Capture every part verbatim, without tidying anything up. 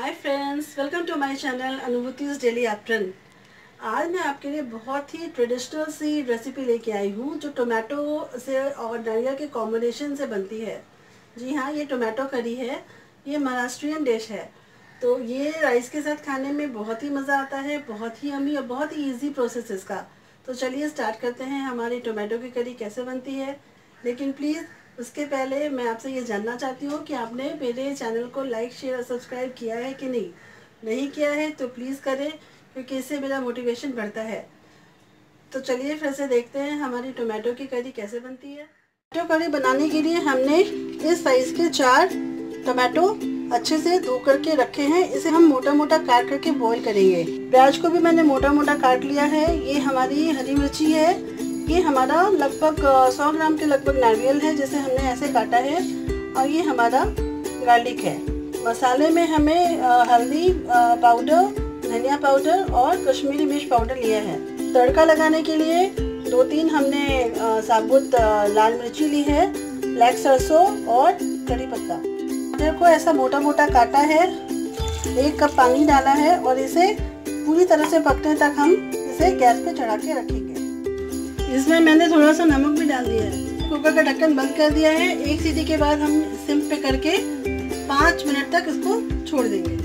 Hi friends, welcome to my channel Anubhuti's daily afternoon. आज मैं आपके लिए बहुत ही ट्रेडिशनल सी रेसिपी लेके आई हूँ जो टोमेटो से और नारियल के कॉम्बिनेशन से बनती है। जी हाँ, ये टोमेटो करी है। ये महाराष्ट्रियन डिश है। तो ये राइस के साथ खाने में बहुत ही मज़ा आता है, बहुत ही यम्मी और बहुत ही ईजी प्रोसेस इसका। तो चलिए स्टार्ट करते हैं हमारी टोमेटो की करी कैसे बनती है। लेकिन प्लीज़ उसके पहले मैं आपसे ये जानना चाहती हूँ कि आपने मेरे चैनल को लाइक शेयर और सब्सक्राइब किया है कि नहीं। नहीं किया है तो प्लीज़ करें, क्योंकि इससे मेरा मोटिवेशन बढ़ता है। तो चलिए फिर से देखते हैं हमारी टोमेटो की करी कैसे बनती है। टोमेटो करी बनाने के लिए हमने इस साइज़ के चार टोमेटो अच्छे से धो करके रखे हैं। इसे हम मोटा मोटा काट करके बॉईल करेंगे। प्याज को भी मैंने मोटा मोटा काट लिया है। ये हमारी हरी मिर्ची है। ये हमारा लगभग सौ ग्राम के लगभग नारियल है जिसे हमने ऐसे काटा है। और ये हमारा गार्लिक है। मसाले में हमें हल्दी पाउडर, धनिया पाउडर और कश्मीरी मिर्च पाउडर लिया है। तड़का लगाने के लिए दो तीन हमने साबुत लाल मिर्ची ली है, ब्लैक सरसों और कड़ी पत्ता। टमाटर को ऐसा मोटा मोटा काटा है। एक कप पानी डाला है और इसे पूरी तरह से पकने तक हम इसे गैस पे चढ़ा के रखेंगे। इसमें मैंने थोड़ा सा नमक भी डाल दिया है। कुकर का ढक्कन बंद कर दिया है। एक सीटी के बाद हम सिम पे करके पाँच मिनट तक इसको छोड़ देंगे।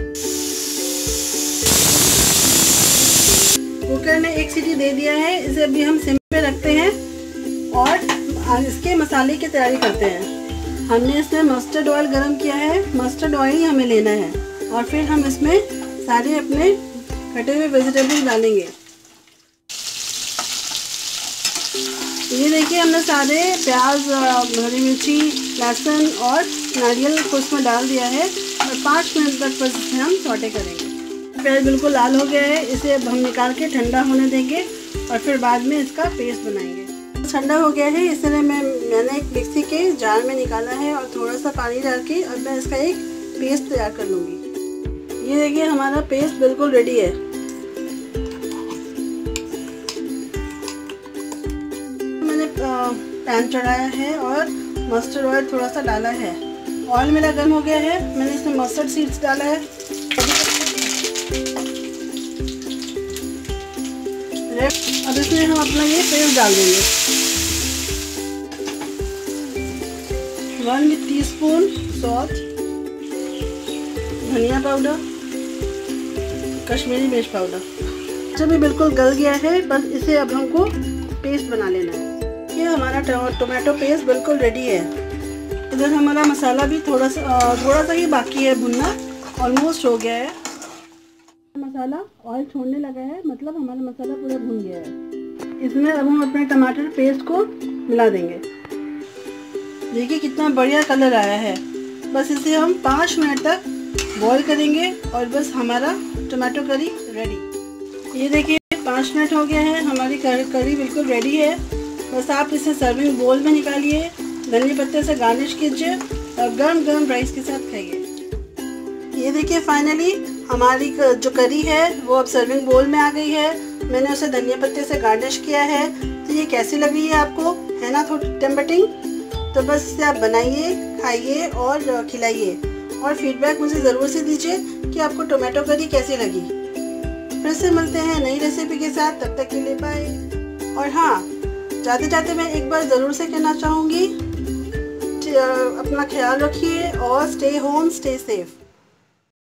कुकर ने एक सीटी दे दिया है। इसे अभी हम सिम पे रखते हैं और इसके मसाले की तैयारी करते हैं। हमने इसमें मस्टर्ड ऑयल गरम किया है। मस्टर्ड ऑयल ही हमें लेना है और फिर हम इसमें सारे अपने कटे हुए वेजिटेबल्स डालेंगे। ये देखिए, हमने सारे प्याज, हरी मिर्ची, लहसुन और नारियल को इसमें डाल दिया है और पाँच मिनट तक बस इसे हम सौटे करेंगे। प्याज बिल्कुल लाल हो गया है। इसे अब हम निकाल के ठंडा होने देंगे और फिर बाद में इसका पेस्ट बनाएंगे। ठंडा हो गया है, इसलिए मैं मैंने एक मिक्सी के जार में निकाला है और थोड़ा सा पानी डाल के अब मैं इसका एक पेस्ट तैयार कर लूँगी। ये देखिए, हमारा पेस्ट बिल्कुल रेडी है। पैन चढ़ाया है और मस्टर्ड ऑयल थोड़ा सा डाला है। ऑयल मेरा गर्म हो गया है। मैंने इसमें मस्टर्ड सीड्स डाला है। अब इसमें हम अपना ये पेस्ट डाल देंगे। वन टीस्पून सॉल्ट, धनिया पाउडर, कश्मीरी मिर्च पाउडर। जब ये बिल्कुल गल गया है, बस इसे अब हमको पेस्ट बना लेना है। ये हमारा टोमेटो पेस्ट बिल्कुल रेडी है। इधर हमारा मसाला भी थोड़ा सा थोड़ा सा ही बाकी है भुनना, ऑलमोस्ट हो गया है। मसाला ऑयल छोड़ने लगा है, मतलब हमारा मसाला पूरा भुन गया है। इसमें अब हम अपने टमाटर पेस्ट को मिला देंगे। देखिए कितना बढ़िया कलर आया है। बस इसे हम पाँच मिनट तक बॉईल करेंगे और बस हमारा टोमेटो करी रेडी। ये देखिए, पाँच मिनट हो गया है। हमारी करी बिल्कुल रेडी है। बस आप इसे सर्विंग बोल में निकालिए, धनिया पत्ते से गार्निश कीजिए और गर्म गर्म राइस के साथ खाइए। ये देखिए, फाइनली हमारी जो करी है वो अब सर्विंग बोल में आ गई है। मैंने उसे धनिया पत्ते से गार्निश किया है। तो ये कैसी लग रही है आपको, है ना थोड़ी टेम्पटिंग? तो बस इसे आप बनाइए, खाइए और खिलाइए और फीडबैक मुझे ज़रूर से दीजिए कि आपको टोमेटो करी कैसी लगी। फिर से मिलते हैं नई रेसिपी के साथ। तब तक के लिए बाय। और हाँ, जाते जाते मैं एक बार ज़रूर से कहना चाहूँगी, अपना ख्याल रखिए और स्टे होम, स्टे सेफ।